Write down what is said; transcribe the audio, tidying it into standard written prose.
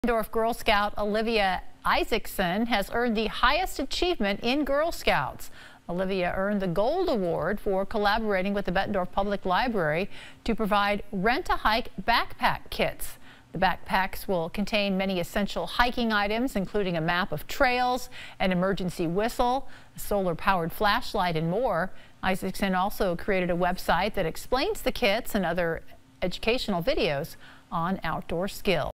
Bettendorf Girl Scout Olivia Isaacson has earned the highest achievement in Girl Scouts. Olivia earned the Gold Award for collaborating with the Bettendorf Public Library to provide rent-a-hike backpack kits. The backpacks will contain many essential hiking items, including a map of trails, an emergency whistle, a solar-powered flashlight, and more. Isaacson also created a website that explains the kits and other educational videos on outdoor skills.